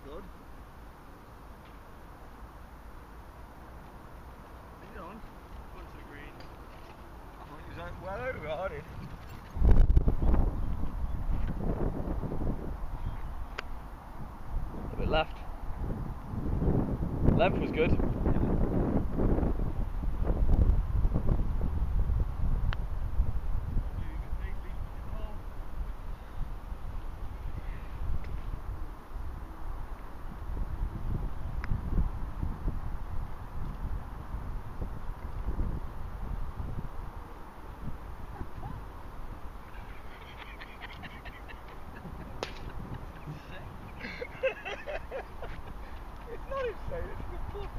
good. What are you on? Going to the green. I thought you was out well over, I did. A bit left. Length was good. It's not insane, it's a good putt.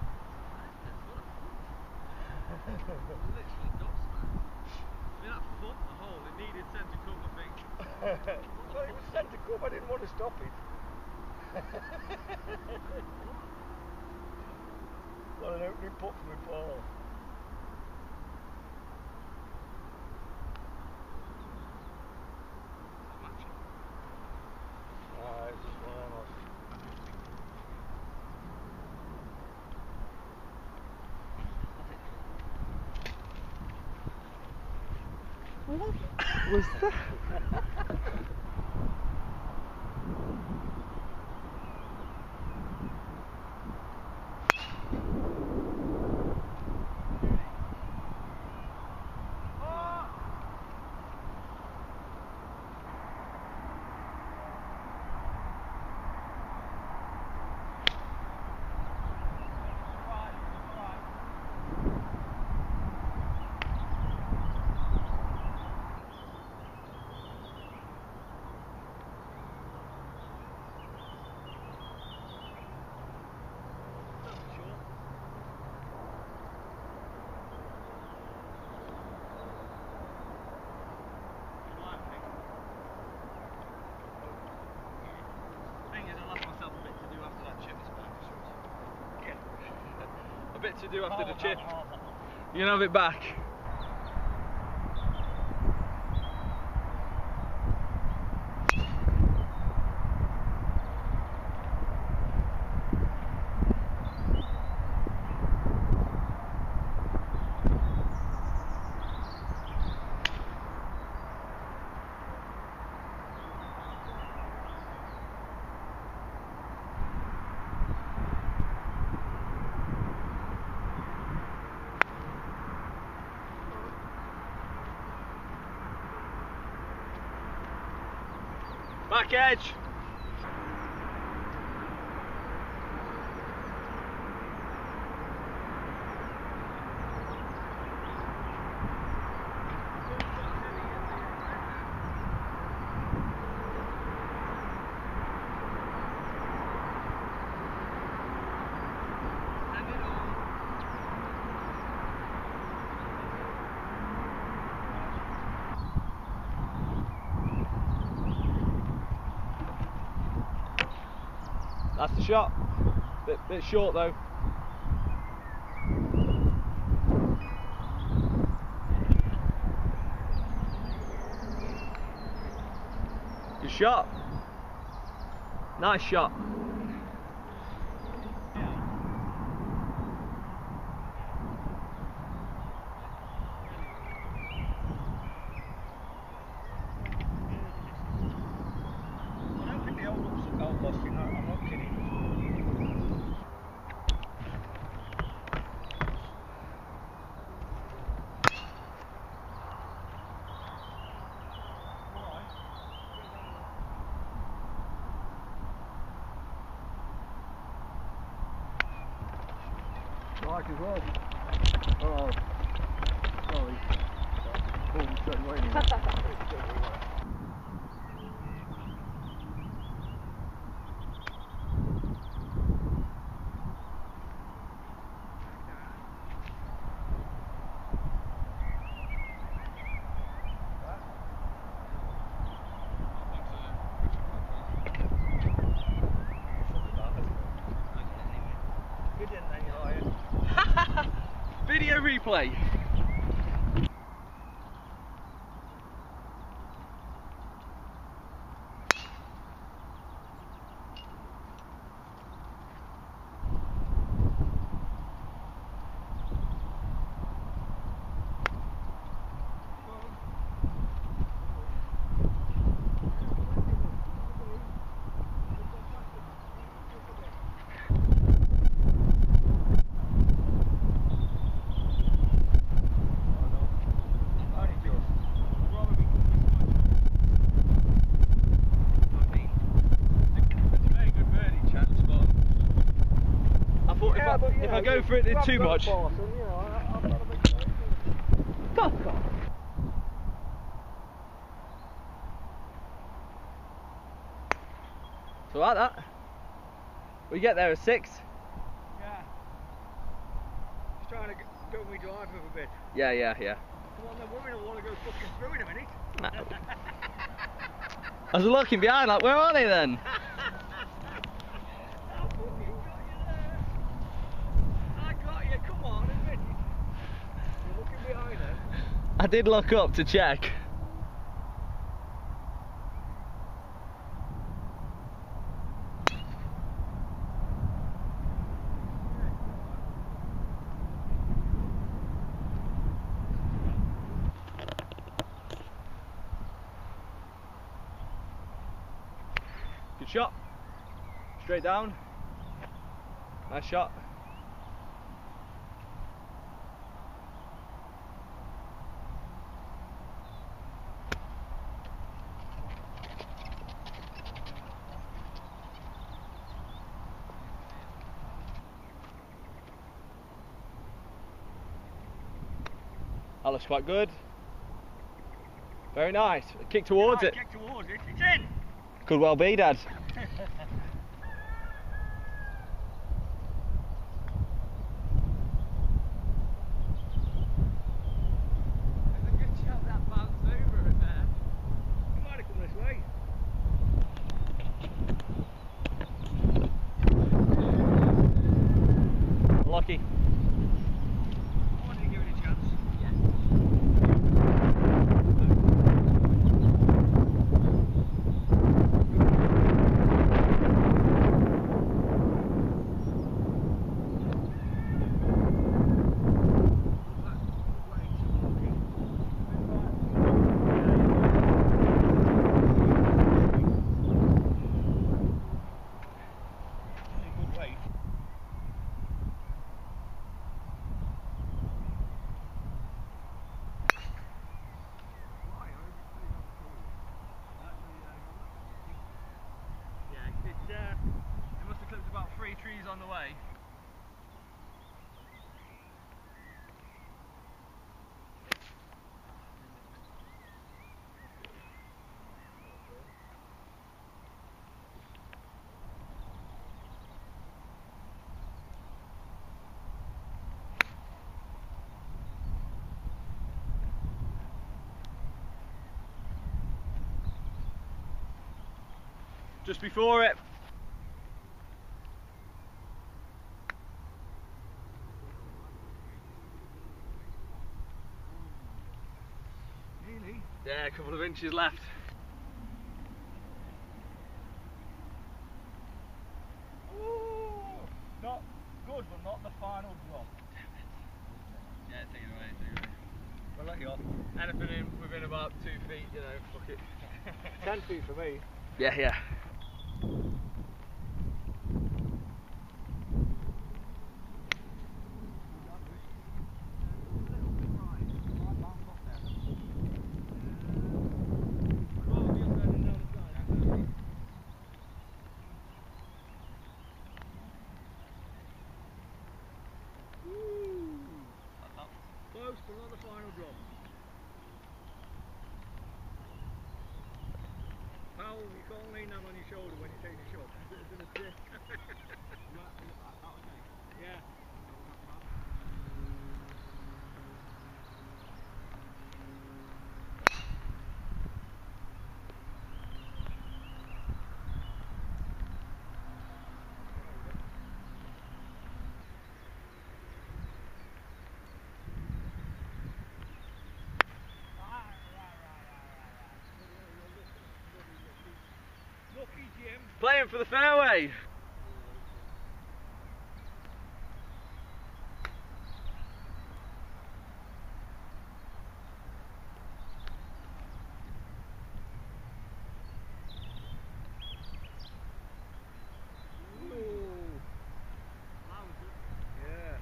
Literally dust, man. I mean, that foot, the hole, it needed centre come, I think. Well, it was centre come, I didn't want to stop it. What an opening putt for my Paul. It's just one of them. What was that? A bit to do after the chip. You can have it back. Back edge. That's the shot. Bit short though. Good shot. Nice shot. I don't think the old lost in that, I'm not kidding. Right as well. Oh, sorry. Oh, straight away now. Video replay. but, if I go for it too much. Force, and, you know, I'm not a big fan. Fuck off. So like that. We get there at 6. Yeah. Just trying to go me drive with a bit. Yeah. Come on then, women will want to go fucking through in a minute. No. I was looking behind like, where are they then? I got you, come on, admit it. You're looking behind them. I did look up to check. Good shot. Straight down. Nice shot. That looks quite good. Very nice. Kick towards it. Kick towards it. It's in. Could well be, Dad. Lucky. I wanted to give it a chance. It must have clipped about 3 trees on the way. Just before it. Really? Yeah, a couple of inches left. Ooh, not good, but not the final drop. Yeah, take it away, I'll let you off. Anything within about 2 feet, you know, fuck it. 10 feet for me. Yeah. Close, but not the final drop. Powell, you can't lean down on your shoulder when you take the shot. It's in a dip. Yeah. Lucky Jim. Playing for the fairway. Yeah.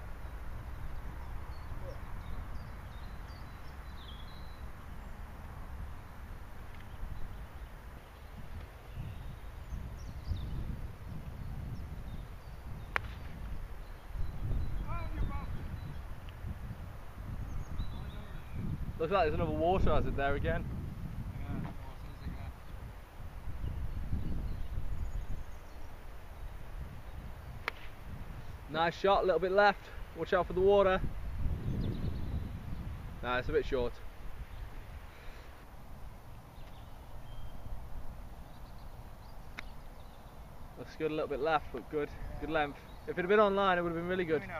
Looks like there's another water hazard there again. Nice shot, a little bit left. Watch out for the water. Nah, it's a bit short. Looks good, a little bit left, but good. Good length. If it had been online, it would have been really good.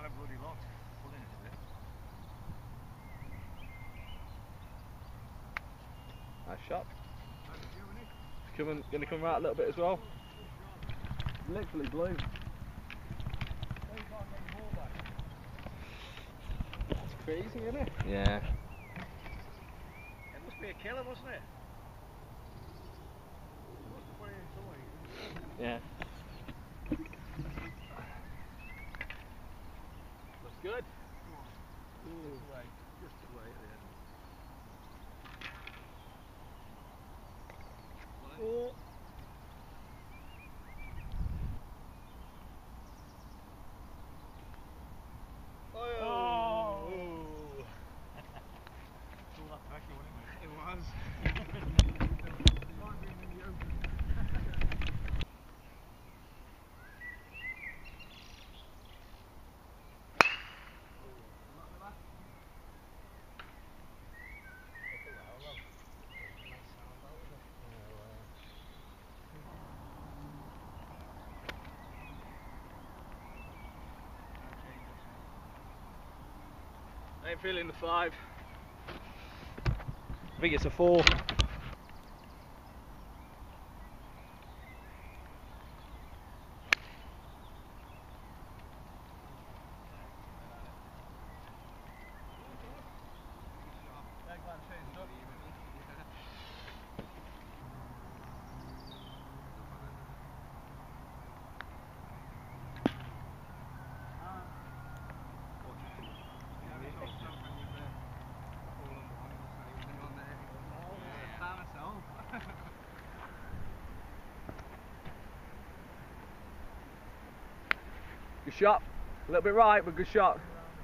Nice shot. It's going to come right a little bit as well. Literally blue. That's crazy, isn't it? Yeah. It must be a killer, mustn't it? Yeah. Looks good. Just away at the end. Oh. I ain't feeling the 5. I think it's a 4. Good shot. A little bit right, but good shot.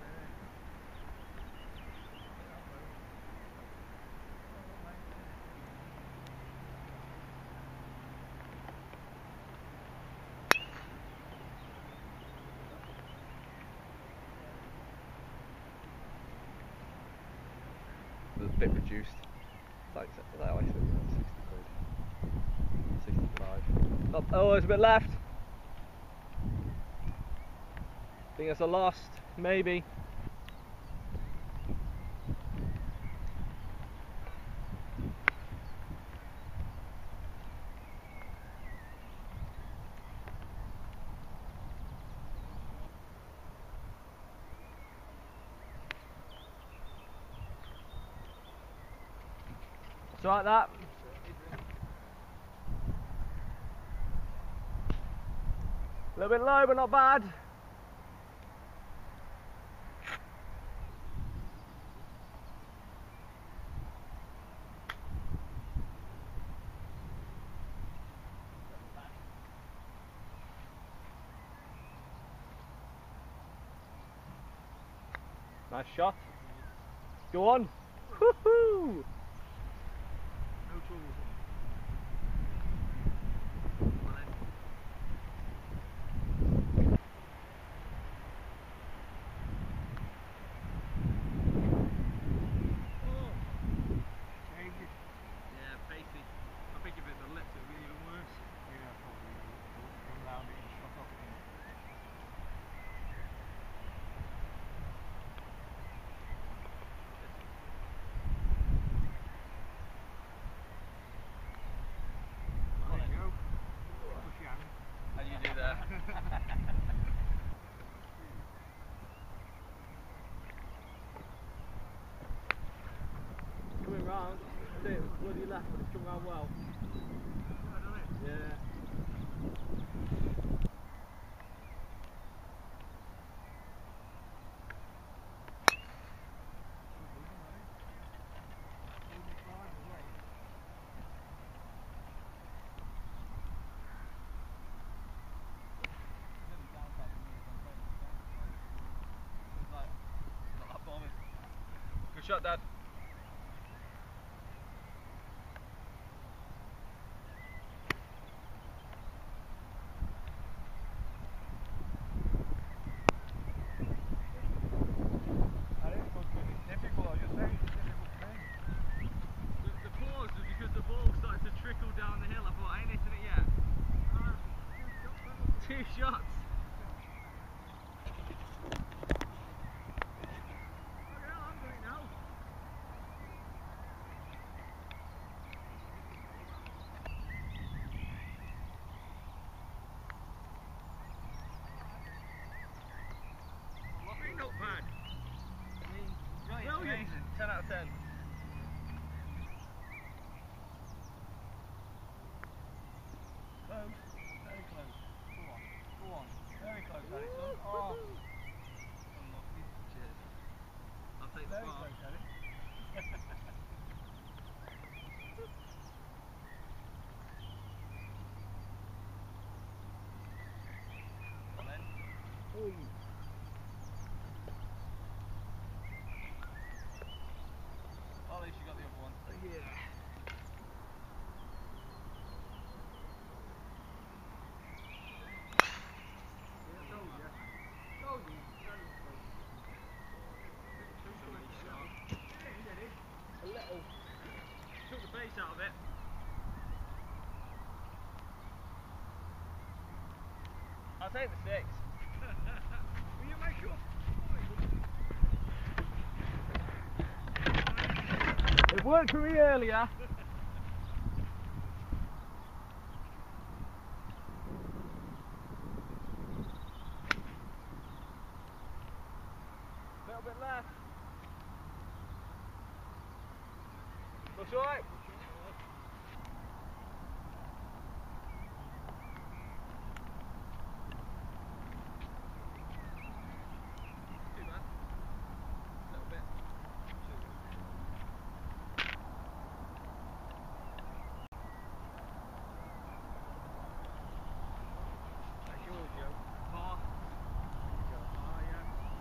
It was a bit reduced. Like that, I said, 60 quid. 65. Oh, it's a bit left. I think it's a lost, maybe. It's like that. A little bit low, but not bad. Nice shot. Go on. Woohoo! No trouble. How do you do that? Coming round, I think it was bloody left, but it's come round well. Yeah. Good shot, Dad. of 10. Close. Very close. Go on. Go on. Very close, Harrison. Oh. Unlucky. Cheers. I'll take the Very spot. close, Harry. Come in. Oi. Oh, at least you got the other one. Yeah. A little. Took the base out of it. I'll take the 6. Will you make sure? It worked for me earlier. Little bit left. Looks alright. Too bad. Little bit. That's yours, Joe. Par. Oh, yeah.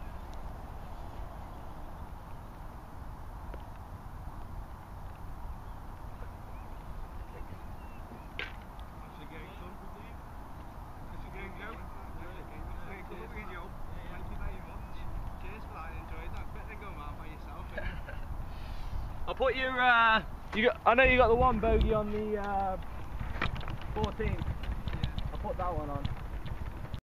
That's the game, son. That's the game, Joe. Thank you very much. Cheers for that. I enjoyed that. Better than going around by yourself. I'll put your, I know you got the one bogey on the 14th. Yeah. I'll put that one on.